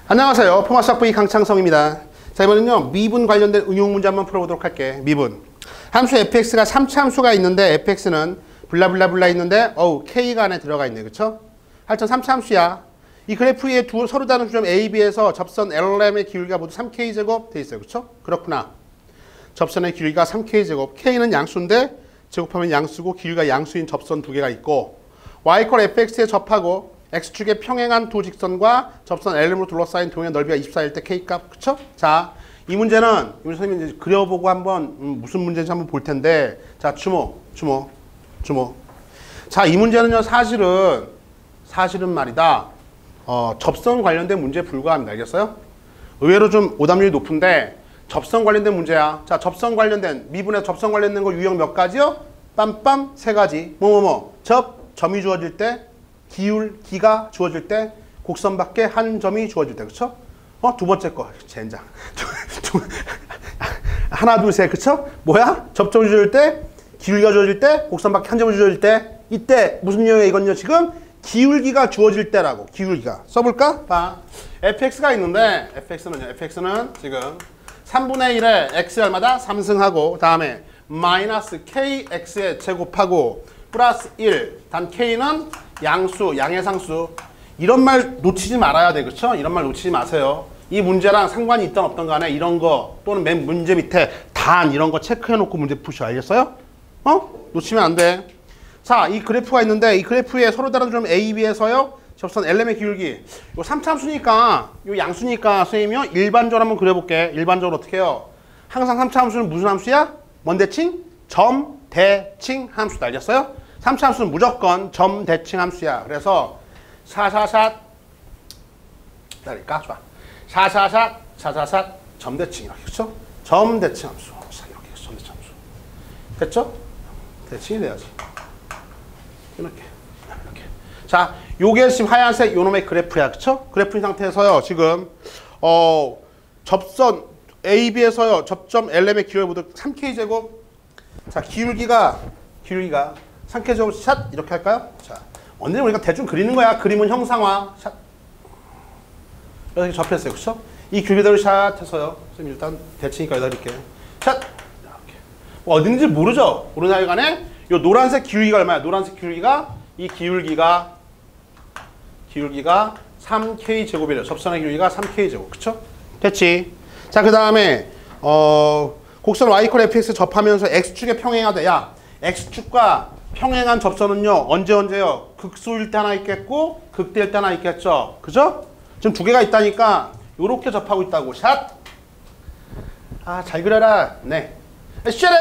안녕하세요. 포마스학부의 강창성입니다. 자, 이번에는요 미분 관련된 응용 문제 한번 풀어보도록 할게. 미분. 함수 fx가 3차 함수가 있는데 fx는 블라블라블라 있는데 k가 안에 들어가 있네. 그쵸? 하여튼 3차 함수야. 이 그래프 위에 서로 다른 주점 a, b에서 접선 LM의 기울기가 모두 3k제곱 돼 있어요. 그쵸? 그렇구나. 접선의 기울기가 3k제곱. k는 양수인데 제곱하면 양수고 기울기가 양수인 접선 두 개가 있고 y = fx에 접하고 x축의 평행한 두 직선과 접선 Lm으로 둘러싸인 동의 넓이가 24일 때 K값, 그쵸? 자, 이 문제는 선생님이 이제 그려보고 한번 무슨 문제인지 한번 볼 텐데, 자, 주목. 자, 이 문제는요, 사실은 말이다, 접선 관련된 문제에 불과합니다. 알겠어요? 의외로 좀 오답률이 높은데, 접선 관련된 문제야. 자, 접선 관련된, 미분에서 접선 관련된 거 유형 몇 가지요? 빰빰, 세 가지. 점이 주어질 때, 기울기가 주어질 때, 곡선 밖에 한 점이 주어질 때, 그쵸? 두 번째 거, 젠장. 하나, 둘, 셋, 그쵸? 뭐야? 접점이 주어질 때, 기울기가 주어질 때, 곡선 밖에 한 점이 주어질 때, 이때 무슨 유형이야 이건요? 지금 기울기가 주어질 때라고. 기울기가. 써볼까? 봐. fx가 있는데, fx는 지금 3분의 1에 x 얼마다? 3승하고, 다음에 마이너스 kx에 제곱하고, 플러스 1. 단 k는 양수, 양해상수. 이런 말 놓치지 말아야 돼. 그쵸? 이런 말 놓치지 마세요. 이 문제랑 상관이 있든 없든 간에 이런 거 또는 맨 문제 밑에 단 이런 거 체크해 놓고 문제 푸셔. 알겠어요? 놓치면 안 돼. 자, 이 그래프가 있는데 이 그래프에 서로 다른 점 A, B에서요. 접선 LM의 기울기. 요 3차 함수니까 요 양수니까 선생님이요. 일반적으로 한번 그려볼게. 일반적으로 어떻게 해요? 항상 3차 함수는 무슨 함수야? 뭔 대칭? 점, 대칭 함수다. 알겠어요? 3차 함수는 무조건 점, 대칭 함수야. 그래서 샤샤샷 기다릴까? 좋아. 샤샤샷 점, 대칭 이렇게. 그쵸? 점, 대칭 함수. 이렇게 점, 대칭 함수. 됐죠? 대칭이 돼야지. 이렇게. 자, 요게 지금 하얀색 요놈의 그래프야. 그쵸? 그래프인 상태에서요. 지금 접선 AB에서요. 접점 LM의 기울기 모두 3K제곱. 자, 기울기가 3K제곱 샷 이렇게 할까요? 자, 언제는 우리가 대충 그리는 거야. 그림은 형상화. 샷. 이렇게 접했어요. 그쵸? 이 기울기대로 샷 해서요. 선생님 일단 대칭이니까 여기다 이렇게. 샷! 이렇게. 어딘지 모르죠? 모르는 하여간에 요 노란색 기울기가 얼마야? 노란색 기울기가 이 기울기가 3K제곱이래요. 접선의 기울기가 3K제곱. 그쵸? 됐지? 자, 그 다음에 곡선 y = fx 접하면서 x축에 평행하다. 야, x축과 평행한 접선은요. 언제요? 극소일 때 하나 있겠고 극대일 때 하나 있겠죠. 그죠? 지금 두 개가 있다니까 요렇게 접하고 있다고. 샷! 아, 잘 그려라. 네. 샷!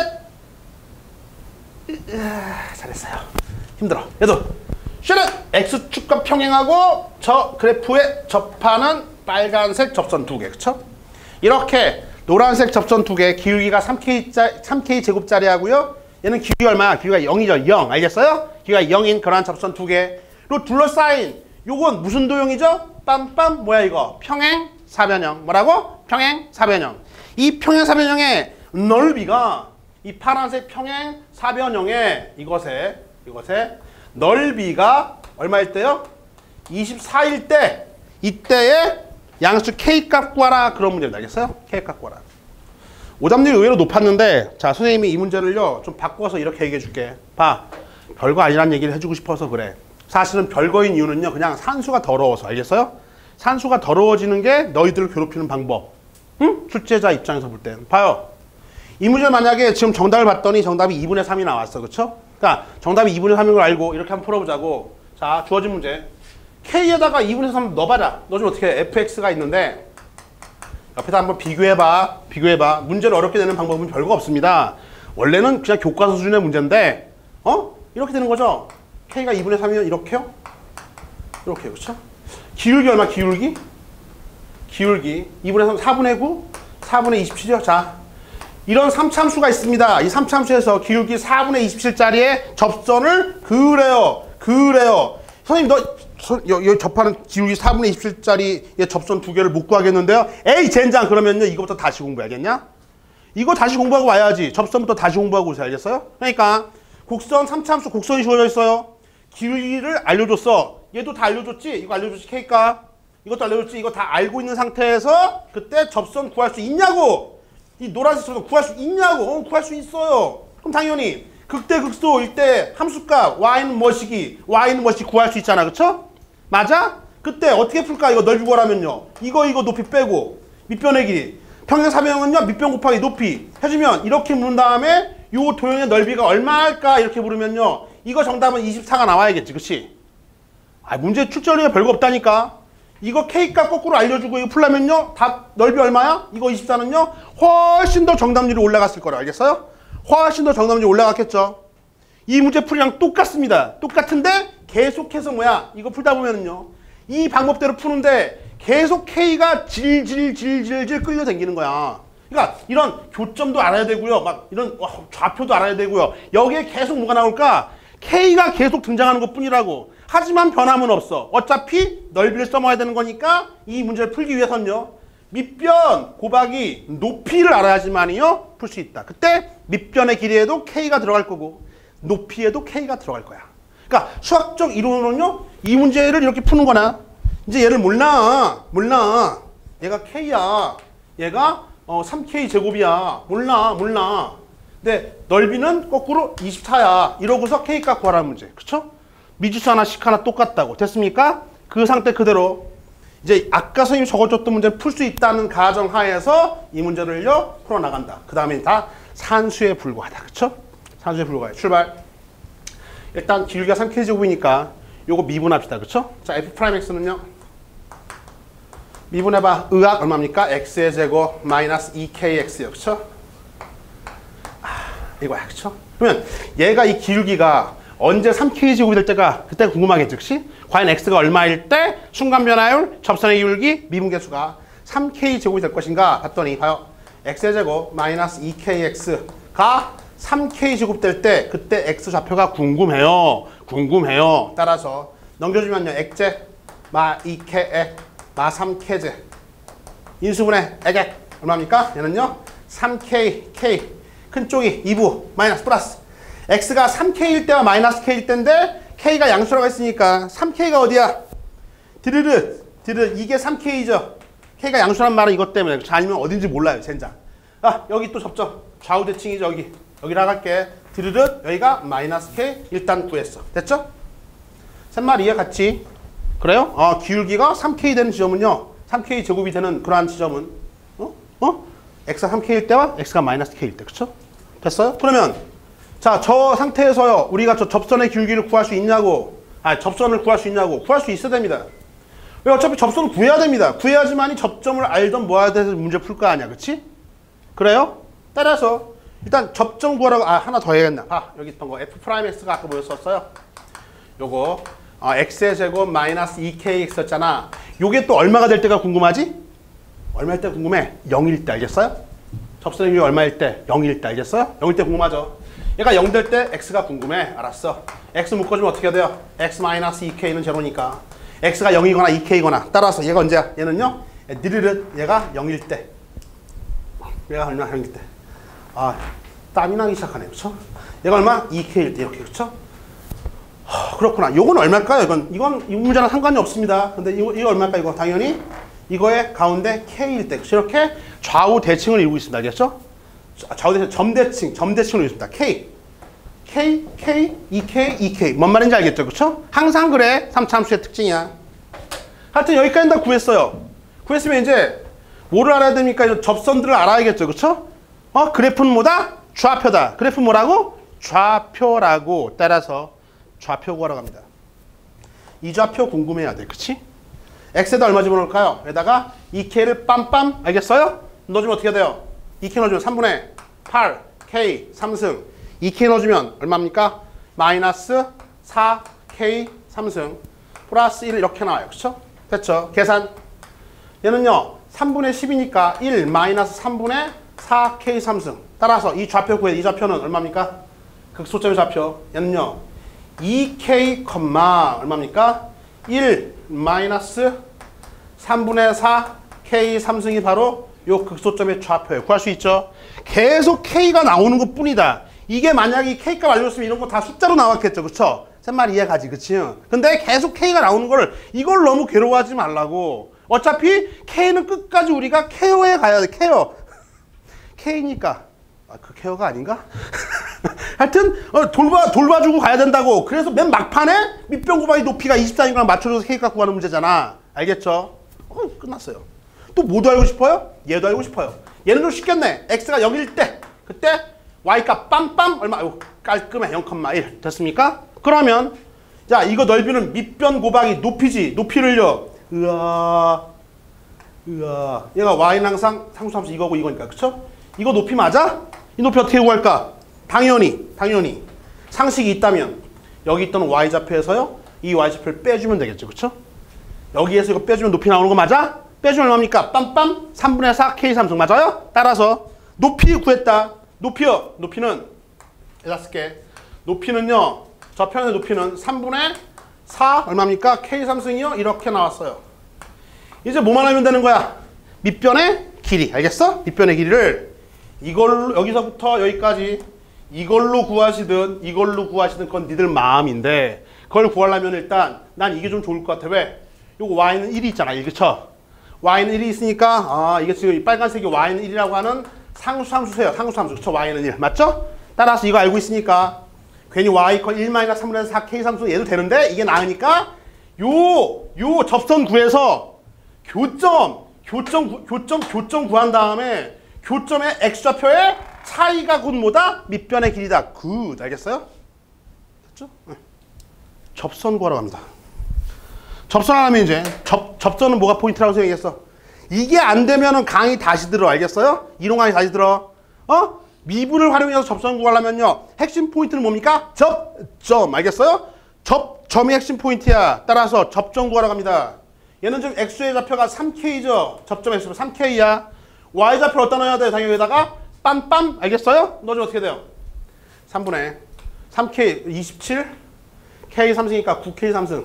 잘했어요. 힘들어. 얘도 샷! x축과 평행하고 저 그래프에 접하는 빨간색 접선 두 개. 그쵸? 이렇게 노란색 접선 두 개, 기울기가 3K 제곱짜리 하고요. 얘는 기울기가 얼마야? 기울기가 0이죠. 0. 알겠어요? 기울기가 0인 그러한 접선 두 개로 둘러싸인 요건 무슨 도형이죠? 빰빰 뭐야 이거? 평행 사변형. 뭐라고? 평행 사변형. 이 평행 사변형의 넓이가 이 파란색 평행 사변형의 이것의 넓이가 얼마일 때요? 24일 때 이때에 양수 K값 구하라. 그런 문제를 알겠어요? K값 구하라. 오답률이 의외로 높았는데 자, 선생님이 이 문제를요 좀 바꿔서 이렇게 얘기해 줄게. 봐. 별거 아니란 얘기를 해주고 싶어서 그래. 사실은 별거인 이유는요 그냥 산수가 더러워서. 알겠어요? 산수가 더러워지는 게 너희들을 괴롭히는 방법. 응? 출제자 입장에서 볼 때. 봐요. 이 문제 만약에 지금 정답을 봤더니 정답이 2분의 3이 나왔어. 그쵸? 그러니까 정답이 2분의 3인 걸 알고 이렇게 한번 풀어보자고. 자, 주어진 문제. K에다가 2분의 3 넣어봐라. 넣어주면 어떻게 해? fx가 있는데 옆에다 한번 비교해봐. 문제를 어렵게 내는 방법은 별거 없습니다. 원래는 그냥 교과서 수준의 문제인데 이렇게 되는 거죠. K가 2분의 3이면 이렇게요? 이렇게요. 그쵸? 기울기 얼마? 기울기 2분의 3, 4분의 9, 4분의 27이요. 자, 이런 3참수가 있습니다. 이 3참수에서 기울기 4분의 27짜리의 접선을 그래요. 선생님 여기 접하는 기울기 4분의 27짜리의 접선 두 개를 못 구하겠는데요. 에이 젠장. 그러면요 이거부터 다시 공부해야겠냐? 이거 다시 공부하고 와야지. 접선부터 다시 공부하고 오세요. 알겠어요? 그러니까 곡선 3참수 곡선이 주어져 있어요. 기울기를 알려줬어. 얘도 다 알려줬지? 이거 알려줬지? K값. 이것도 알려줬지. 이거 다 알고 있는 상태에서 그때 접선 구할 수 있냐고. 이 노란색 접선 구할 수 있냐고. 구할 수 있어요. 그럼 당연히 극대극소일 때 함수값 y는 뭐시기 y는 뭐시 구할 수 있잖아. 그쵸? 맞아? 그때 어떻게 풀까? 이거 넓이 구하라면요. 이거 높이 빼고 밑변의 길이. 평행사변은요. 밑변 곱하기 높이 해주면 이렇게 묻은 다음에 요 도형의 넓이가 얼마일까? 이렇게 물으면요. 이거 정답은 24가 나와야겠지. 그치? 아, 문제 출제율이 별거 없다니까. 이거 K값 거꾸로 알려주고 이거 풀려면요. 답 넓이 얼마야? 이거 24는요. 훨씬 더 정답률이 올라갔을 거라. 알겠어요? 훨씬 더 정답률이 올라갔겠죠. 이 문제 풀이랑 똑같습니다. 똑같은데 계속해서 뭐야? 이거 풀다 보면은요. 이 방법대로 푸는데 계속 K가 질질 끌려다니는 거야. 그러니까 이런 교점도 알아야 되고요. 막 이런 좌표도 알아야 되고요. 여기에 계속 뭐가 나올까? K가 계속 등장하는 것 뿐이라고. 하지만 변함은 없어. 어차피 넓이를 써먹어야 되는 거니까 이 문제를 풀기 위해서는요. 밑변 곱하기 높이를 알아야지만요. 풀 수 있다. 그때 밑변의 길이에도 K가 들어갈 거고 높이에도 K가 들어갈 거야. 그러니까 수학적 이론으로는요. 이 문제를 이렇게 푸는 거나 이제 얘를 몰라. 얘가 K야. 얘가 3K 제곱이야. 몰라. 근데 넓이는 거꾸로 24야. 이러고서 K값 구하라는 문제. 그쵸? 미지수 하나씩 하나 똑같다고. 됐습니까? 그 상태 그대로 이제 아까 선생님이 적어줬던 문제를 풀 수 있다는 가정하에서 이 문제를요 풀어나간다. 그 다음에 다 산수에 불과하다. 그쵸? 산수에 불과해. 출발. 일단 기울기가 3K 제곱이니까 요거 미분합시다. 그쵸? 자, F'X는요 미분해봐. 의학 얼마입니까? X의 제곱 마이너스 2KX요. 그쵸? 이거야. 그쵸? 그러면 얘가 이 기울기가 언제 3K 제곱이 될 때가 그때 궁금하겠지. 그치? 과연 X가 얼마일 때 순간 변화율 접선의 기울기 미분계수가 3K 제곱이 될 것인가 봤더니 봐요. X의 제곱 마이너스 2KX가 3K 제곱 될 때 그때 X 좌표가 궁금해요. 따라서 넘겨주면요. X제 마 2K에 마 3K제 인수분해 액 얼마입니까? 얘는요 3K K 큰 쪽이 2부 마이너스 플러스 X가 3K일 때와 마이너스 K일 때인데 K가 양수라고 했으니까 3K가 어디야? 드르르 이게 3K죠. K가 양수란 말은 이것 때문에. 아니면 어딘지 몰라요. 젠장. 아 여기 또 접점. 좌우 대칭이죠. 여기라 갈게. 드르르 여기가 마이너스 K 일단 구했어. 됐죠? 셋말 이해 같이. 그래요? 기울기가 3K 되는 지점은요. 3K 제곱이 되는 그러한 지점은 X가 3K일 때와 X가 마이너스 K일 때. 그쵸? 됐어요? 그러면 자, 저 상태에서요. 우리가 저 접선의 기울기를 구할 수 있냐고. 접선을 구할 수 있냐고. 구할 수 있어야 됩니다. 왜 어차피 접선을 구해야 됩니다. 구해야지만이 접점을 알던 뭐 해야 돼서 문제 풀 거 아니야. 그치? 그래요? 따라서 일단 접점 구하라고 하나 더 해야겠나. 여기 있던 거 F'X가 아까 뭐였었어요? 요거 X의 제곱 마이너스 2KX였잖아. 요게 또 얼마가 될 때가 궁금하지? 얼마일 때 궁금해? 0일 때 알겠어요? 접선의 기울기 얼마일 때? 0일 때 알겠어요? 0일 때 궁금하죠? 얘가 0 될 때 X가 궁금해. 알았어. X 묶어주면 어떻게 돼요? X 마이너스 2K는 제로니까. X가 0이거나 2K거나. 따라서 얘가 언제야? 얘는요. 느르르 얘가 0일 때. 얘가 얼마? 0일 때. 땀이 나기 시작하네. 그쵸? 얘가 얼마? 2K일 때. 이렇게. 그쵸? 그렇구나. 요건 얼마일까요? 이건 이 문제랑 상관이 없습니다. 근데 이거 얼마일까? 이거 당연히 이거의 가운데 K일 때. 이렇게 좌우 대칭을 이루고 있습니다. 알겠죠? 좌우 대칭, 점대칭을 이루고 있습니다. K, 2K, 2K. 뭔 말인지 알겠죠? 그쵸? 항상 그래. 3차 함수의 특징이야. 하여튼 여기까지 다 구했어요. 구했으면 이제 뭐를 알아야 됩니까? 접선들을 알아야겠죠? 그쵸? 그래프는 뭐다? 좌표다. 그래프 뭐라고? 좌표라고. 따라서 좌표 구하러 갑니다. 이 좌표 궁금해야 돼. 그치? X에다 얼마 집어넣을까요? 여기다가 2K를 빰빰. 알겠어요? 넣어주면 어떻게 돼요? 2K 넣어주면 3분의 8 K 3승. 2K 넣어주면 얼마입니까? 마이너스 4K 3승 플러스 1 이렇게 나와요. 그쵸? 됐죠? 계산. 얘는요 3분의 10이니까 1 마이너스 3분의 4K 3승. 따라서 이 좌표 구해. 이 좌표는 얼마입니까? 극소점의 좌표. 얘는요 2K, 얼마입니까? 1 마이너스 3분의 4K 3승이 바로 요 극소점의 좌표예요. 구할 수 있죠? 계속 K가 나오는 것 뿐이다. 이게 만약에 K값 알려줬으면 이런 거 다 숫자로 나왔겠죠. 그쵸? 셋말 이해가지. 그치? 근데 계속 K가 나오는 거를 이걸 너무 괴로워하지 말라고. 어차피 K는 끝까지 우리가 케어에 가야 돼. 케어. K니까. 아, 그 케어가 아닌가? 하여튼 돌봐주고 가야 된다고. 그래서 맨 막판에 밑변 곱하기 높이가 24인가랑 맞춰줘서 K값 구하는 문제잖아. 알겠죠? 끝났어요. 또 뭐도 알고 싶어요? 얘도 알고 싶어요. 얘는 좀 쉽겠네. X가 0일 때 그때 Y값 빰빰 얼마? 깔끔해. 0,1 됐습니까? 그러면 자 이거 넓이는 밑변 곱하기 높이지. 높이를요. 으아 얘가 Y는 항상 상수함수 이거고 이거니까 그쵸? 이거 높이 맞아? 이 높이 어떻게 구할까? 당연히 상식이 있다면 여기 있던 Y좌표에서요 이 Y좌표를 빼주면 되겠죠. 그쵸? 여기에서 이거 빼주면 높이 나오는 거 맞아? 빼주면 얼마입니까? 빰빰 3분의 4 K3승 맞아요? 따라서 높이 구했다. 높이요. 높이는 여기다 쓸게. 높이는요. 저편의 높이는 3분의 4 얼마입니까? K3승이요. 이렇게 나왔어요. 이제 뭐만 하면 되는 거야? 밑변의 길이. 알겠어? 밑변의 길이를 이걸로 여기서부터 여기까지 이걸로 구하시든 그건 니들 마음인데 그걸 구하려면 일단 난 이게 좀 좋을 것 같아. 왜? 요거 Y는 1이 있잖아. 그쵸? Y는 1이 있으니까 이게 지금 이 빨간색이 Y는 1이라고 하는 상수함수세요. 상수함수. 그쵸? Y는 1. 맞죠? 따라서 이거 알고 있으니까 괜히 Y = 1-3분의 4 K3수 얘도 되는데 이게 나으니까 요 접선 구해서 교점 구한 다음에 교점의 X좌표의 차이가 곧 뭐다? 밑변의 길이다. 굿. 알겠어요? 됐죠? 네. 접선 구하러 갑니다. 접선하면 이제 접선은 뭐가 포인트라고 생각했어? 이게 안 되면은 강의 다시 들어. 알겠어요? 이론 강의 다시 들어. 미분을 활용해서 접선 구하려면요. 핵심 포인트는 뭡니까? 접점. 알겠어요? 접점이 핵심 포인트야. 따라서 접점 구하러 갑니다. 얘는 지금 X의 좌표가 3K죠. 접점 X로 3K야. Y 좌표를 어디다 넣어야 돼? 당연히 여기다가 빰빰. 알겠어요? 넣어주면 어떻게 돼요? 3분의 3K 27 K 3승이니까 9K 3승.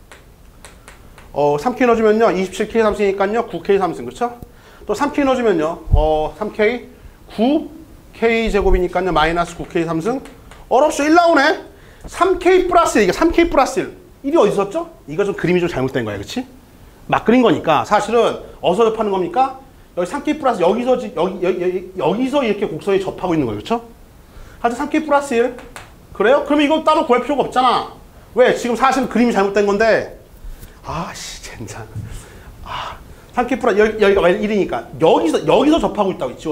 3K 넣어주면요. 27K 3승이니까요. 9K 3승. 그쵸? 또 3K 넣어주면요. 3K 9K 제곱이니까요. 마이너스 9K 3승. 어렵죠? 1 나오네. 3K 플러스 1. 이게 3K 플러스 1. 1이 어디 있었죠? 이거 좀 그림이 좀 잘못된 거야. 그치? 막 그린 거니까 사실은 어디서 접하는 겁니까? 여기 3K 플러스 여기서 이렇게 곡선이 접하고 있는 거예요. 그쵸? 하여튼 3K 플러스 1. 그래요? 그러면 이거 따로 구할 필요가 없잖아. 왜? 지금 사실은 그림이 잘못된 건데 아씨 젠장. 3K 플러스 여기가 1이니까 여기서 접하고 있다고. 지워.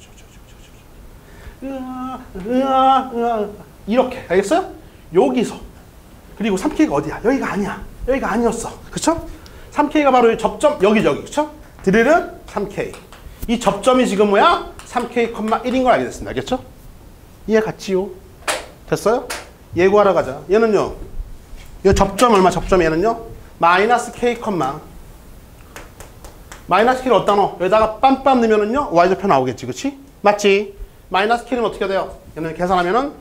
이렇게. 알겠어요? 여기서. 그리고 3K가 어디야? 여기가 아니야. 여기가 아니었어. 그쵸? 3K가 바로 접점 여기. 그쵸? 드릴은 3K. 이 접점이 지금 뭐야? 3K, 1인 걸 알게 됐습니다. 알겠죠? 이해 갔지요? 됐어요? 얘 구하러 가자. 얘는요. 이 접점 얼마? 접점 얘는요. 마이너스 K, 마이너스 K를 어디다 넣어? 여기다가 빰빰 넣으면은요. Y좌표 나오겠지. 그치? 맞지? 마이너스 K는 어떻게 돼요? 얘는 계산하면은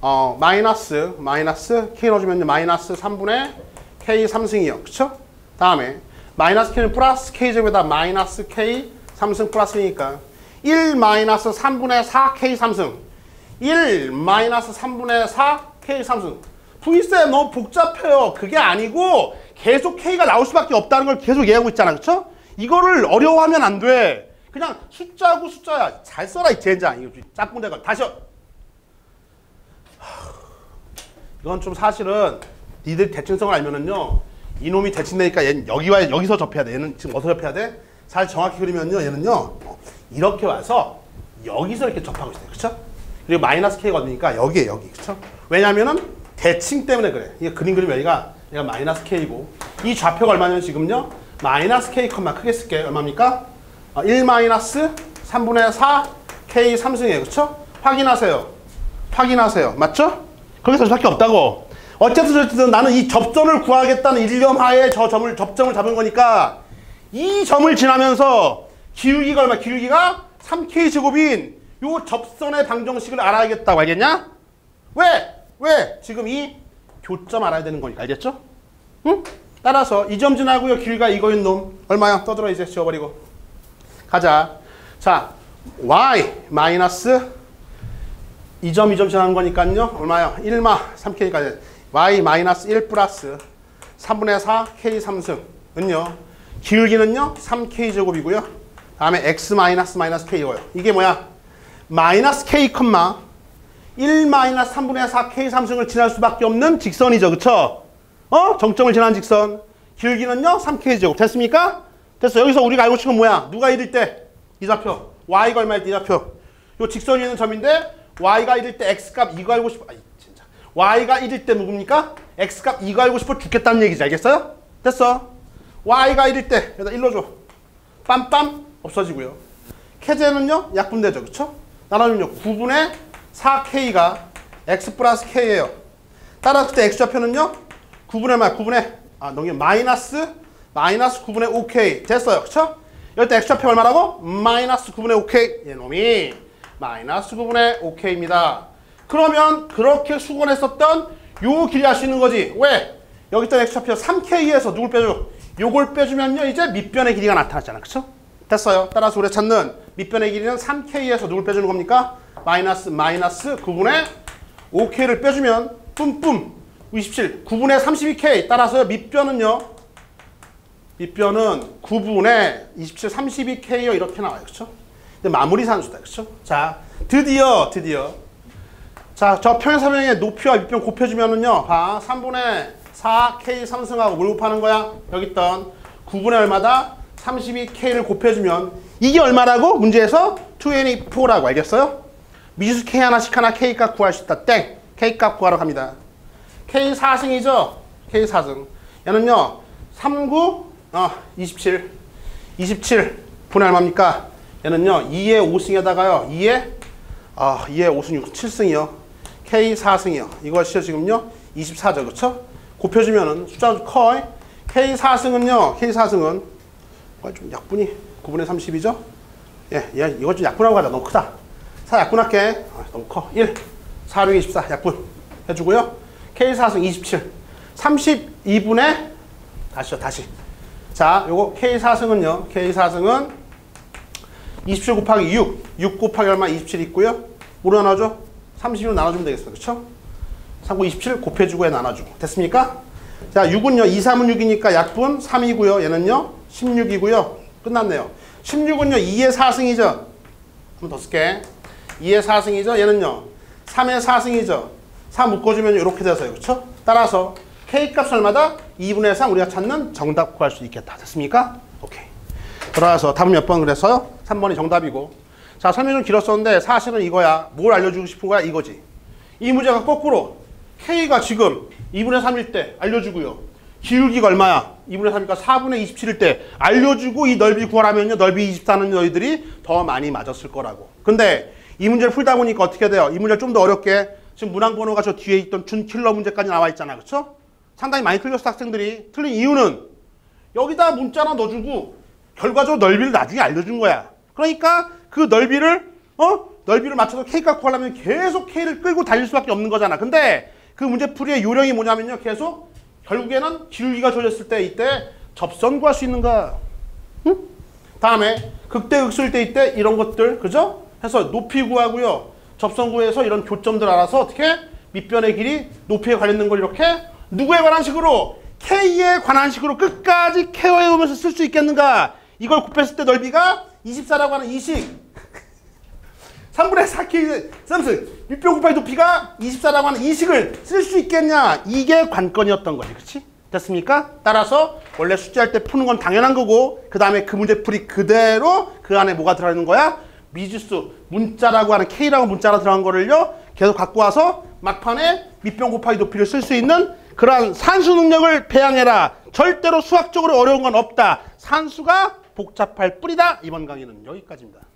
마이너스 K 넣어주면요. 마이너스 3분의 K 3승이요. 그쵸? 다음에 마이너스 K는 플러스 K 제곱에다 마이너스 K 3승 플러스니까 1 마이너스 3분의 4 K 3승 1 마이너스 3분의 4 K 3승 V쌤 너무 복잡해요. 그게 아니고 계속 K가 나올 수밖에 없다는 걸 계속 얘기하고 있잖아. 그쵸? 이거를 어려워하면 안 돼. 그냥 숫자고 숫자야. 잘 써라 이 젠장. 이거 짝꿍대가 다시 이건 좀 사실은 니들 대칭성을 알면은요. 이놈이 대칭되니까 얘는 여기서 접해야 돼. 얘는 지금 어디서 접해야 돼? 잘 정확히 그리면요. 얘는요. 이렇게 와서 여기서 이렇게 접하고 있어요. 그쵸? 그리고 마이너스 K가 어디니까 여기에 여기. 그쵸? 왜냐면은 대칭 때문에 그래. 이게 그림 그리면 얘가 마이너스 K고 이 좌표가 얼마냐면 지금요. 마이너스 K, 크게 쓸게. 얼마입니까? 1 마이너스 3분의 4 K 3승이에요. 그쵸? 확인하세요. 맞죠? 거기서 수밖에 없다고. 어쨌든 나는 이 접점을 구하겠다는 일념 하에 접점을 잡은 거니까 이 점을 지나면서 기울기가 얼마? 기울기가 3K 제곱인 요 접선의 방정식을 알아야겠다고. 알겠냐? 왜? 지금 이 교점 알아야 되는 거니까. 알겠죠? 응? 따라서 이 점 지나고요. 길이가 이거인 놈. 얼마야? 떠들어 이제 지워버리고. 가자. 자, y 마이너스 이 점 지나는 거니까요. 얼마야? 1마 3K까지. y 마이너스 1 플러스 3분의 4 K 3승은요. 기울기는요 3k제곱이고요. 다음에 x 마이너스 k예요. 이게 뭐야? 마이너스 k, 1 마이너스 3분의 4k 삼승을 지날 수밖에 없는 직선이죠. 그쵸? 정점을 지나는 직선. 기울기는요 3k제곱. 됐습니까? 됐어. 여기서 우리가 알고 싶은 건 뭐야? 누가 1일 때? 이 좌표. y가 얼마일 때 이 좌표. 요 직선이 있는 점인데 y가 1일 때 x값 이거 알고 싶어. 진짜. y가 1일 때 누굽니까? x값 이거 알고 싶어 죽겠다는 얘기지. 알겠어요? 됐어. y가 1일 때 여기다 1로 줘. 빰빰 없어지고요. k제는요 약분되죠. 그쵸? 나눠주면요 9분의 4k가 x 플러스 k예요. 따라서 그때 x 좌표는요 9분의 마이너스 9분의 5k 됐어요. 그쵸? 여기 때 x 좌표 얼마라고? 마이너스 9분의 5k. 얘놈이 마이너스 9분의 5k입니다. 그러면 그렇게 수건했었던 요 길이 할 수 있는 거지. 왜? 여기 있던 x 좌표 3k에서 누굴 빼줘? 요걸 빼주면요 이제 밑변의 길이가 나타났잖아. 그쵸? 됐어요. 따라서 우리가 찾는 밑변의 길이는 3k에서 누굴 빼주는 겁니까? 마이너스 9분의 5k를 빼주면 뿜뿜 27 9분의 32k. 따라서 밑변은요 9분의 27 32k요 이렇게 나와요. 그쵸? 근데 마무리 산수다. 그쵸? 자 드디어 자 저 평행사변의 높이와 밑변 곱해주면은요 봐 3분의 4k 삼승하고 뭘 곱하는 거야? 여기 있던 9분의 얼마다? 32k를 곱해주면 이게 얼마라고? 문제에서 24라고. 알겠어요? 미지수 k 하나씩 하나 k값 구할 수 있다. 땡! k값 구하러 갑니다. k 4승이죠? k 4승. 얘는요 39 27 분의 얼마입니까? 얘는요 2의 5승에다가요 2의 5승 6승 7승이요. k 4승이요. 이것이 지금요 24죠. 그쵸? 곱해주면은 숫자가 커. k 4승은 좀 약분이 9분의 30이죠? 예, 이거 좀 약분하고 가자. 너무 크다. 4 약분할게. 너무 커. 1, 4, 6, 24 약분 해주고요. k 4승 27. 32분의 다시. 자, 요거 k 4승은 27 곱하기 6 곱하기 얼마? 27 있고요. 뭐로 나눠줘? 32로 나눠주면 되겠습니다. 그쵸? 3, 27 곱해주고 해 나눠주고. 됐습니까? 자, 6은요. 2, 3은 6이니까 약분 3이고요. 얘는요. 16이고요. 끝났네요. 16은요. 2의 4승이죠. 한 번 더 쓸게. 2의 4승이죠. 얘는요. 3의 4승이죠. 4 묶어주면 이렇게 돼서요. 그쵸? 따라서 K값 얼마다? 2분의 3 우리가 찾는 정답 구할 수 있겠다. 됐습니까? 오케이. 돌아와서 답은 몇 번 그랬어요? 3번이 정답이고. 자, 설명 좀 길었었는데 사실은 이거야. 뭘 알려주고 싶은 거야? 이거지. 이 문제가 거꾸로 K가 지금 2분의 3일 때 알려주고요. 기울기가 얼마야? 2분의 3이니까 4분의 27일 때 알려주고 이 넓이 구하라면요. 넓이 24는 너희들이 더 많이 맞았을 거라고. 근데 이 문제를 풀다 보니까 어떻게 돼요? 이 문제를 좀 더 어렵게 지금 문항번호가 저 뒤에 있던 준킬러 문제까지 나와 있잖아. 그쵸? 상당히 많이 틀렸어 학생들이. 틀린 이유는 여기다 문자 하나 넣어주고 결과적으로 넓이를 나중에 알려준 거야. 그러니까 그 넓이를 맞춰서 K값 구하려면 계속 K를 끌고 달릴 수밖에 없는 거잖아. 근데 그 문제풀이의 요령이 뭐냐면요. 계속 결국에는 기울기가 주어졌을 때 이때 접선 구할 수 있는 거야. 응? 다음에 극대극소일 때 이때 이런 것들 그죠? 해서 높이 구하고요. 접선 구해서 이런 교점들 알아서 어떻게 밑변의 길이 높이에 관련된 걸 이렇게 누구에 관한 식으로? K에 관한 식으로 끝까지 케어해 오면서 쓸 수 있겠는가? 이걸 곱했을 때 넓이가 24라고 하는 이 식. 3분의 4K 썸스 밑변 곱하기 높이가 24라고 하는 이 식을 쓸 수 있겠냐? 이게 관건이었던 거지. 그치? 됐습니까? 따라서 원래 숙제할 때 푸는 건 당연한 거고 그 다음에 그 문제풀이 그대로 그 안에 뭐가 들어있는 거야? 미지수 문자라고 하는 K라고 문자가 들어간 거를요 계속 갖고 와서 막판에 밑변 곱하기 높이를 쓸 수 있는 그러한 산수 능력을 배양해라. 절대로 수학적으로 어려운 건 없다. 산수가 복잡할 뿐이다. 이번 강의는 여기까지입니다.